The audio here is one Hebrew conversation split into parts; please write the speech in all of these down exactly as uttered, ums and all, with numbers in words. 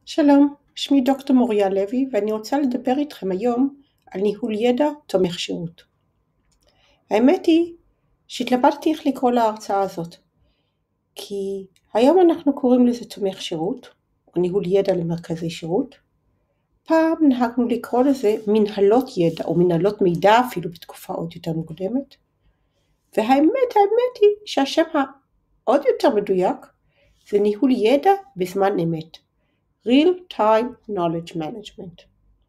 שלום, שמי דוקטור מוריה לוי ואני רוצה לדבר איתכם היום על ניהול ידע תומך שירות. האמת היא שהתלבטתי איך לקרוא להרצאה הזאת, כי היום אנחנו קוראים לזה תומך שירות, או ניהול ידע למרכזי שירות. פעם נהגנו לקרוא לזה מנהלות ידע או מנהלות מידע אפילו בתקופה עוד יותר מוקדמת. והאמת, האמת היא שהשם העוד יותר מדויק זה ניהול ידע בזמן אמת. real time knowledge management.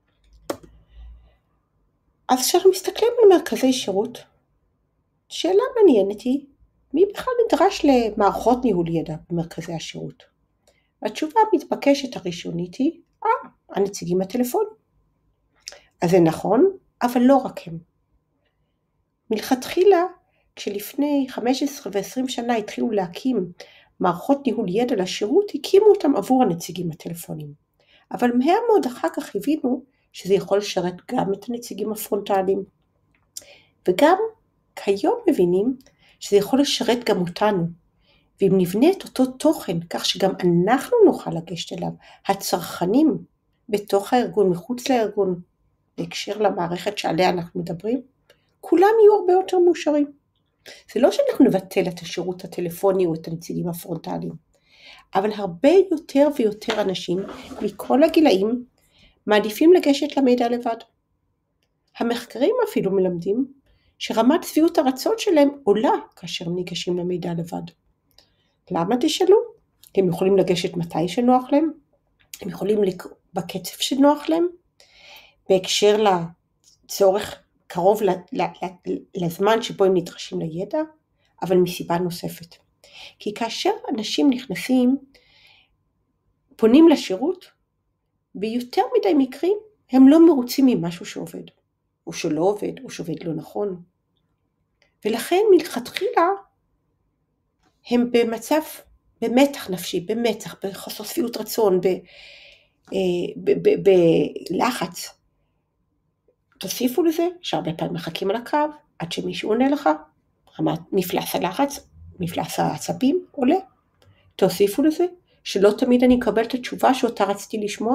אז כשאנחנו מסתכלים על מרכזי שירות, שאלה מעניינת היא, מי בכלל נדרש למערכות ניהול ידע במרכזי השירות? התשובה המתבקשת הראשונית היא, אה, הנציגים הטלפונים. אז זה נכון, אבל לא רק הם. מלכתחילה, כשלפני חמש עשרה ו-עשרים שנה התחילו להקים מערכות ניהול ידע לשירות, הקימו אותם עבור הנציגים הטלפונים. אבל מהר מאוד אחר כך הבינו שזה יכול לשרת גם את הנציגים הפרונטליים. וגם כיום מבינים שזה יכול לשרת גם אותנו. ואם נבנה את אותו תוכן כך שגם אנחנו נוכל לגשת אליו, הצרכנים בתוך הארגון, מחוץ לארגון, בהקשר למערכת שעליה אנחנו מדברים, כולם יהיו הרבה יותר מאושרים. זה לא שאנחנו נבטל את השירות הטלפוני או את הנציגים הפרונטליים, אבל הרבה יותר ויותר אנשים מכל הגילאים מעדיפים לגשת למידע לבד. המחקרים אפילו מלמדים שרמת שביעות הרצון שלהם עולה כאשר הם ניגשים למידע לבד. למה תשאלו? הם יכולים לגשת מתי שנוח להם, הם יכולים לקרוא בקצב שנוח להם, בהקשר לצורך קרוב לזמן שבו הם נדרשים לידע, אבל מסיבה נוספת. כי כאשר אנשים נכנסים, פונים לשירות, ביותר מדי מקרים הם לא מרוצים ממשהו שעובד, או שלא עובד, או שעובד לא נכון. ולכן מלכתחילה הם במצב, במתח נפשי, במתח, בחוסר שביעות רצון, בלחץ. תוסיפו לזה שהרבה פעמים מחכים על הקו, עד שמישהו עונה לך, מפלס הלחץ, מפלס העצבים עולה. תוסיפו לזה שלא תמיד אני אקבל את התשובה שאותה רציתי לשמוע.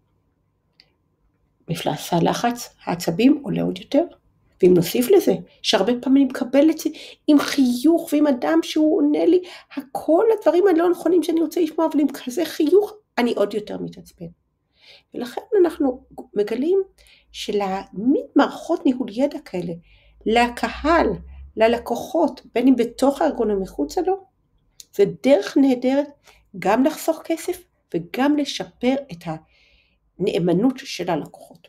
מפלס הלחץ, העצבים עולה עוד יותר. ואם נוסיף לזה שהרבה פעמים אני מקבל את זה עם חיוך ועם אדם שהוא עונה לי, הכל הדברים הלא נכונים שאני רוצה לשמוע, אבל עם כזה חיוך אני עוד יותר מתעצבן. ולכן אנחנו מגלים שלהעמיד מערכות ניהול ידע כאלה, לקהל, ללקוחות, בין אם בתוך הארגון או מחוצה לו, זה דרך נהדרת גם לחסוך כסף וגם לשפר את הנאמנות של הלקוחות.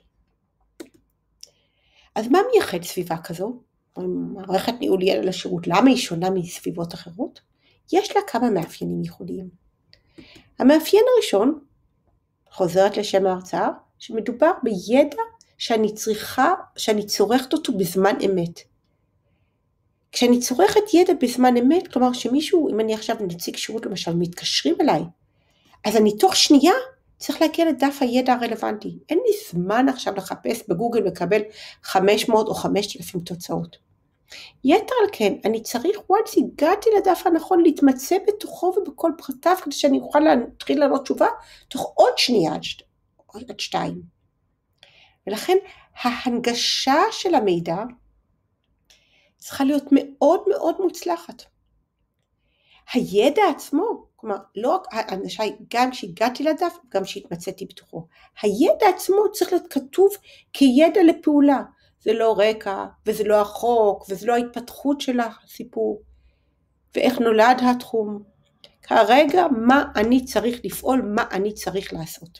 אז מה מייחד סביבה כזו? מערכת ניהול ידע לשירות, למה היא שונה מסביבות אחרות? יש לה כמה מאפיינים ייחודיים. המאפיין הראשון, חוזרת לשם ההרצאה, שמדובר בידע שאני צריכה, שאני צורכת אותו בזמן אמת. כשאני צורכת ידע בזמן אמת, כלומר שמישהו, אם אני עכשיו נציג שירות למשל, מתקשרים אליי, אז אני תוך שנייה צריך להגיע לדף הידע הרלוונטי. אין לי זמן עכשיו לחפש בגוגל ולקבל חמש מאות או חמשת אלפים תוצאות. יתר על כן, אני צריך, once הגעתי לדף הנכון, להתמצא בתוכו ובכל פרטיו, כדי שאני אוכל להתחיל לענות תשובה, תוך עוד שנייה עד שתיים. ולכן ההנגשה של המידע צריכה להיות מאוד מאוד מוצלחת. הידע עצמו, כלומר, לא רק ההנגשה היא גם שהגעתי לדף, גם שהתמצאתי בתוכו. הידע עצמו צריך להיות כתוב כידע לפעולה. זה לא רקע, וזה לא החוק, וזה לא ההתפתחות של הסיפור, ואיך נולד התחום. כרגע מה אני צריך לפעול, מה אני צריך לעשות.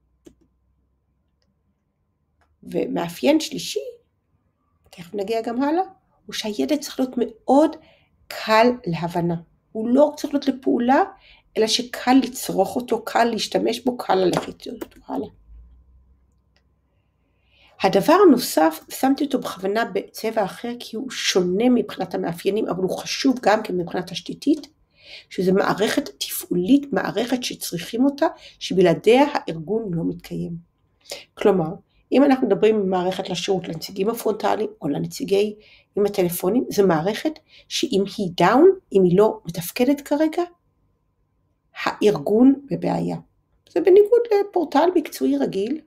ומאפיין שלישי, תכף נגיע גם הלאה, הוא שהידע צריך להיות מאוד קל להבנה. הוא לא צריך להיות לפעולה, אלא שקל לצרוך אותו, קל להשתמש בו, קל ללכת אותו הלאה. הדבר הנוסף, שמתי אותו בכוונה בצבע אחר, כי הוא שונה מבחינת המאפיינים, אבל הוא חשוב גם כן מבחינת תשתיתית, שזו מערכת תפעולית, מערכת שצריכים אותה, שבלעדיה הארגון לא מתקיים. כלומר, אם אנחנו מדברים עם מערכת לשירות לנציגים הפרונטליים, או לנציגי עם הטלפונים, זו מערכת שאם היא דאון, אם היא לא מתפקדת כרגע, הארגון בבעיה. זה בניגוד לפורטל מקצועי רגיל,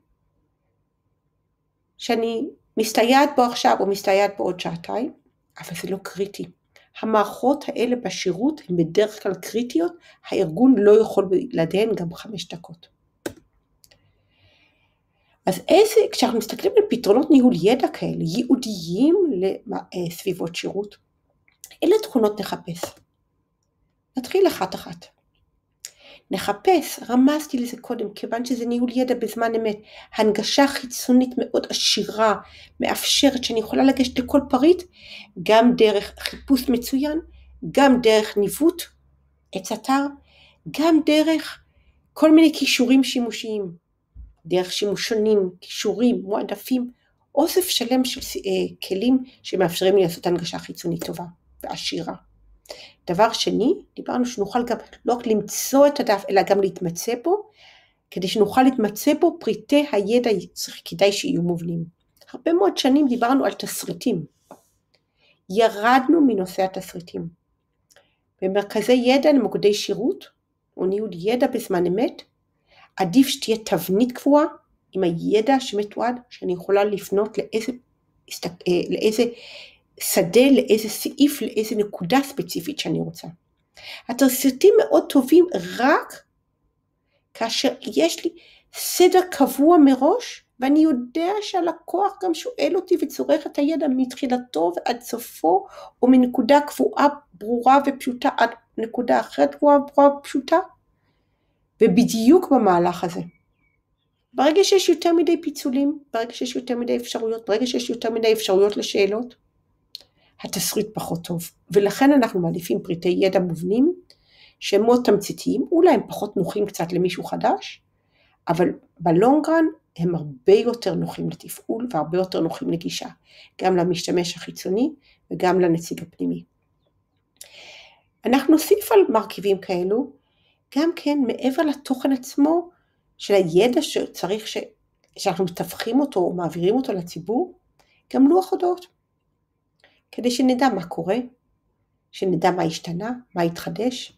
שאני מסתייעת בו עכשיו או מסתייעת בו עוד שעתיים, אבל זה לא קריטי. המערכות האלה בשירות הן בדרך כלל קריטיות, הארגון לא יכול בלעדיהן גם חמש דקות. אז איזה, כשאנחנו מסתכלים על פתרונות ניהול ידע כאלה, ייעודיים לסביבות שירות, אלה תכונות נחפש. נתחיל אחת אחת. נחפש, רמזתי לזה קודם, כיוון שזה ניהול ידע בזמן אמת, הנגשה חיצונית מאוד עשירה, מאפשרת שאני יכולה לגשת לכל פריט, גם דרך חיפוש מצוין, גם דרך ניווט, עץ אתר, גם דרך כל מיני קישורים שימושיים, דרך שימושונים, קישורים, מועדפים, אוסף שלם של uh, כלים שמאפשרים לי לעשות הנגשה חיצונית טובה ועשירה. דבר שני, דיברנו שנוכל גם לא רק למצוא את הדף, אלא גם להתמצא בו, כדי שנוכל להתמצא בו, פריטי הידע כדאי שיהיו מובנים. הרבה מאוד שנים דיברנו על תסריטים. ירדנו מנושא התסריטים. במרכזי ידע למוקדי שירות, או ניהול ידע בזמן אמת, עדיף שתהיה תבנית קבועה, עם הידע שמתועד, שאני יכולה לפנות לאיזה, לאיזה שדה, לאיזה סעיף, לאיזה נקודה ספציפית שאני רוצה. התסריטים מאוד טובים רק כאשר יש לי סדר קבוע מראש, ואני יודע שהלקוח גם שואל אותי וצורך את הידע מתחילתו ועד סופו, או מנקודה קבועה ברורה ופשוטה עד נקודה אחרת קבועה ברורה ופשוטה, ובדיוק במהלך הזה. ברגע שיש יותר מדי פיצולים, ברגע שיש יותר מדי אפשרויות, ברגע שיש יותר מדי אפשרויות לשאלות, התסריט פחות טוב. ולכן אנחנו מעדיפים פריטי ידע מובנים, שהם מאוד תמציתיים, אולי הם פחות נוחים קצת למישהו חדש, אבל בלונגרן הם הרבה יותר נוחים לתפעול, והרבה יותר נוחים לגישה, גם למשתמש החיצוני, וגם לנציג הפנימי. אנחנו נוסיף על מרכיבים כאלו, גם כן מעבר לתוכן עצמו, של הידע שצריך ש... שאנחנו מתווכים אותו, או מעבירים אותו לציבור, גם לוח הודעות. כדי שנדע מה קורה, שנדע מה השתנה, מה התחדש.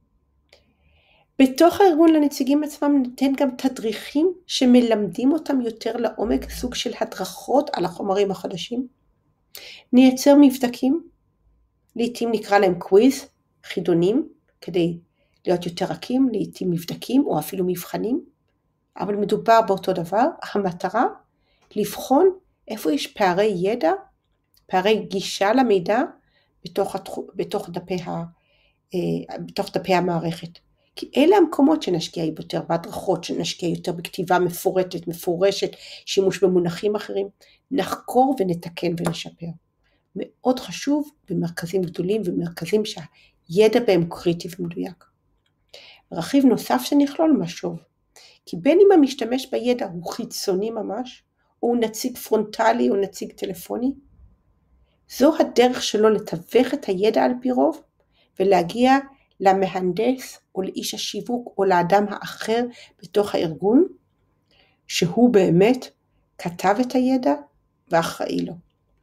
בתוך הארגון לנציגים עצמם ניתן גם תדריכים שמלמדים אותם יותר לעומק, סוג של הדרכות על החומרים החדשים. נייצר מבדקים, לעתים נקרא להם קוויז, חידונים, כדי להיות יותר רכים, לעתים מבדקים או אפילו מבחנים, אבל מדובר באותו דבר. המטרה לבחון איפה יש פערי ידע, פערי גישה למידע בתוך, התחו, בתוך, דפי, ה, בתוך דפי המערכת. כי אלה המקומות שנשקיע יותר בהדרכות, שנשקיע יותר בכתיבה מפורטת, מפורשת, שימוש במונחים אחרים, נחקור ונתקן ונשפר. מאוד חשוב במרכזים גדולים ומרכזים שהידע בהם קריטי ומדויק. רכיב נוסף שנכלול משוב, כי בין אם המשתמש בידע הוא חיצוני ממש, או הוא נציג פרונטלי או נציג טלפוני, זו הדרך שלו לתווך את הידע על פי רוב, ולהגיע למהנדס או לאיש השיווק או לאדם האחר בתוך הארגון, שהוא באמת כתב את הידע ואחראי לו.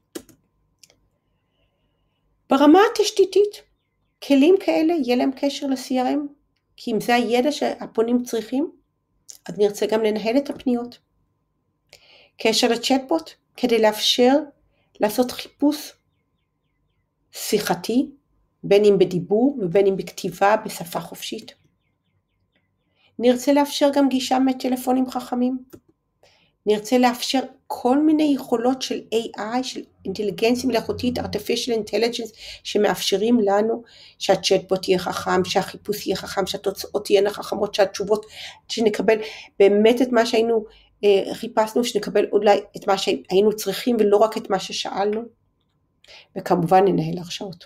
ברמה התשתיתית, כלים כאלה יהיה להם קשר ל-סי אר אם, כי אם זה הידע שהפונים צריכים, אז נרצה גם לנהל את הפניות. קשר לצ'טבוט, כדי לאפשר לעשות חיפוש שיחתי, בין אם בדיבור ובין אם בכתיבה בשפה חופשית. נרצה לאפשר גם גישה מטלפונים חכמים. נרצה לאפשר כל מיני יכולות של איי איי, של אינטליגנציה מלאכותית, artificial intelligence, שמאפשרים לנו שהצ'טבוט יהיה חכם, שהחיפוש יהיה חכם, שהתוצאות תהיינה חכמות, שהתשובות, שנקבל באמת את מה שהיינו אה, חיפשנו, שנקבל אולי את מה שהיינו צריכים ולא רק את מה ששאלנו. וכמובן ננהל הרשאות.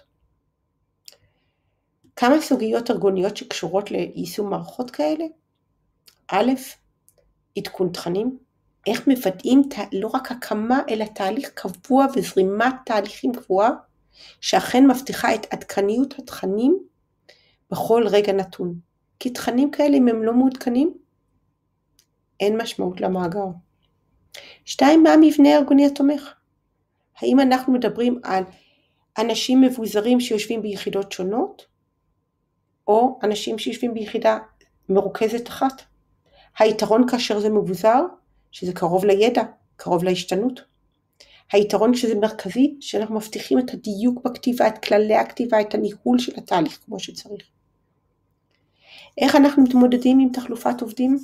כמה סוגיות ארגוניות שקשורות ליישום מערכות כאלה? א', עדכון תכנים. איך מוודאים לא רק הקמה, אלא תהליך קבוע וזרימת תהליכים קבועה, שאכן מבטיחה את עדכניות התכנים בכל רגע נתון. כי תכנים כאלה, אם הם לא מעודכנים, אין משמעות למאגר. שתיים, מה המבנה הארגוני התומך? האם אנחנו מדברים על אנשים מבוזרים שיושבים ביחידות שונות, או אנשים שיושבים ביחידה מרוכזת אחת? היתרון כאשר זה מבוזר, שזה קרוב לידע, קרוב להשתנות. היתרון כשזה מרכזי, שאנחנו מבטיחים את הדיוק בכתיבה, את כללי הכתיבה, את הניהול של התהליך כמו שצריך. איך אנחנו מתמודדים עם תחלופת עובדים?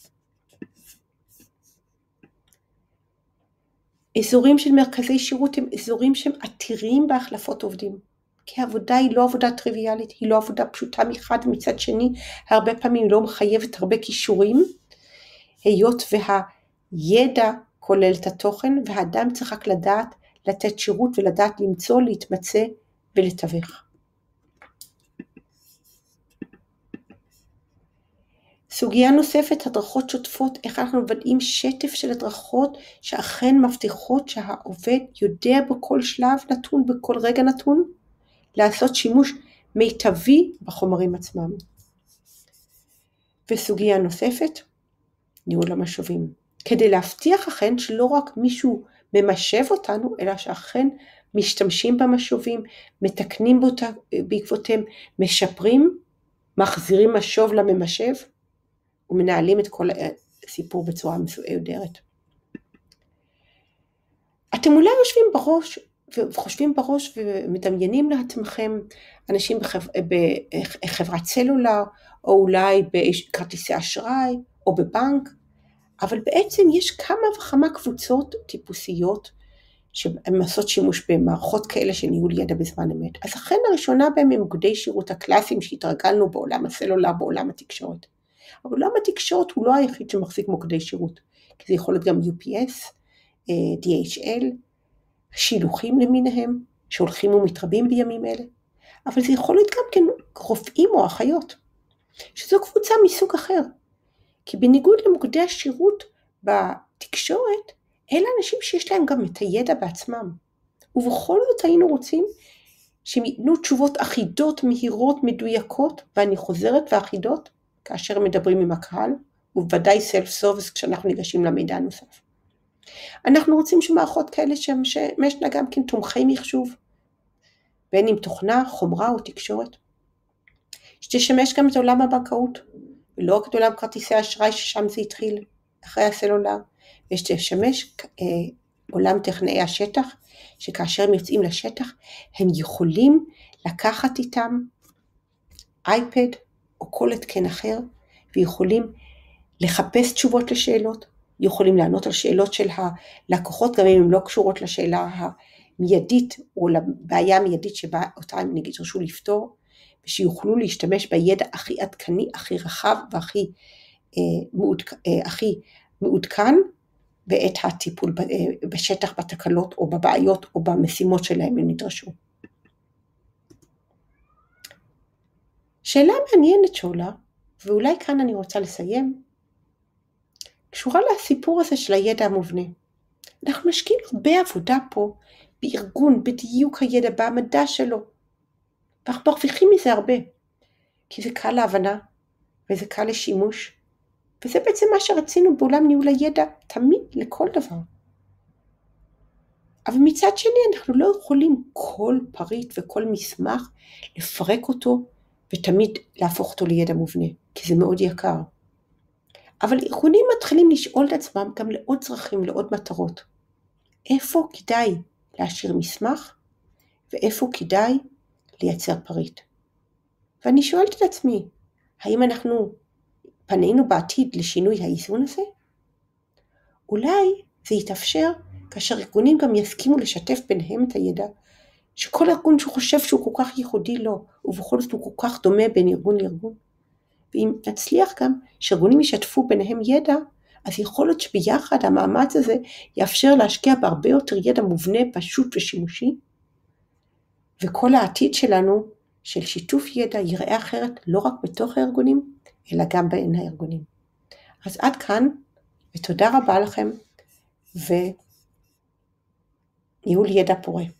אזורים של מרכזי שירות הם אזורים שהם עתירים בהחלפות עובדים. כי העבודה היא לא עבודה טריוויאלית, היא לא עבודה פשוטה מחד, מצד שני, הרבה פעמים היא לא מחייבת הרבה כישורים, היות והידע כולל את התוכן, והאדם צריך רק לדעת לתת שירות ולדעת למצוא, להתמצא ולתווך. סוגיה נוספת, הדרכות שוטפות, איך אנחנו מוודאים שטף של הדרכות שאכן מבטיחות שהעובד יודע בכל שלב נתון, בכל רגע נתון, לעשות שימוש מיטבי בחומרים עצמם. וסוגיה נוספת, ניהול המשאבים. כדי להבטיח אכן שלא רק מישהו ממשב אותנו, אלא שאכן משתמשים במשאבים, מתקנים באותה, בעקבותיהם, משפרים, מחזירים משוב לממשב, ומנהלים את כל הסיפור בצורה מסודרת. אתם אולי יושבים בראש, וחושבים בראש ומדמיינים לעצמכם אנשים בחבר, בחברת סלולר, או אולי בכרטיסי אשראי, או בבנק, אבל בעצם יש כמה וכמה קבוצות טיפוסיות, שהן עושות שימוש במערכות כאלה של ניהול ידע בזמן אמת. אז אכן הראשונה בהם הם מוקדי שירות הקלאסיים שהתרגלנו בעולם הסלולר, בעולם התקשורת. אבל עולם התקשורת הוא לא היחיד שמחזיק מוקדי שירות, כי זה יכול להיות גם יו פי אס, די אייץ' אל, שילוחים למיניהם, שהולכים ומתרבים בימים אלה, אבל זה יכול להיות גם כן רופאים או אחיות, שזו קבוצה מסוג אחר, כי בניגוד למוקדי השירות בתקשורת, אלה אנשים שיש להם גם את הידע בעצמם, ובכל זאת היינו רוצים שהם ייתנו תשובות אחידות, מהירות, מדויקות, ואני חוזרת ואחידות, כאשר מדברים עם הקהל, ובוודאי סלף סרוויס כשאנחנו ניגשים למידע הנוסף. אנחנו רוצים שמערכות כאלה שמשנה גם כן תומכי מחשוב, בין אם תוכנה, חומרה או תקשורת, שתשמש גם את עולם הבנקאות, ולא רק את עולם כרטיסי אשראי ששם זה התחיל, אחרי הסלולר, ושתשמש אה, עולם טכנאי השטח, שכאשר הם יוצאים לשטח, הם יכולים לקחת איתם אייפד, או כל התקן אחר, ויכולים לחפש תשובות לשאלות, יכולים לענות על שאלות של הלקוחות, גם אם הן לא קשורות לשאלה המיידית, או לבעיה המיידית שבה אותה הם נגיד רשו לפתור, ושיוכלו להשתמש בידע הכי עדכני, הכי רחב, והכי אה, מעודכ, אה, הכי מעודכן, בעת הטיפול אה, בשטח, בתקלות, או בבעיות, או במשימות שלהם הם נדרשו. שאלה מעניינת שעולה, ואולי כאן אני רוצה לסיים, קשורה לסיפור הזה של הידע המובנה. אנחנו משקיעים הרבה עבודה פה, בארגון, בדיוק הידע, בעמדה שלו, ואנחנו מרוויחים מזה הרבה, כי זה קל להבנה, וזה קל לשימוש, וזה בעצם מה שרצינו בעולם ניהול הידע, תמיד לכל דבר. אבל מצד שני אנחנו לא יכולים כל פריט וכל מסמך לפרק אותו, ותמיד להפוך אותו לידע מובנה, כי זה מאוד יקר. אבל ארגונים מתחילים לשאול את עצמם גם לעוד צרכים, לעוד מטרות. איפה כדאי להשאיר מסמך, ואיפה כדאי לייצר פריט. ואני שואלת את עצמי, האם אנחנו פנינו בעתיד לשינוי האיזון הזה? אולי זה יתאפשר כאשר ארגונים גם יסכימו לשתף ביניהם את הידע, שכל ארגון שחושב שהוא כל כך ייחודי לו, ובכל זאת הוא כל כך דומה בין ארגון לארגון. ואם נצליח גם שארגונים ישתפו ביניהם ידע, אז יכול להיות שביחד המאמץ הזה יאפשר להשקיע בהרבה יותר ידע מובנה, פשוט ושימושי, וכל העתיד שלנו של שיתוף ידע ייראה אחרת לא רק בתוך הארגונים, אלא גם בין הארגונים. אז עד כאן, ותודה רבה לכם, וניהול ידע פורה.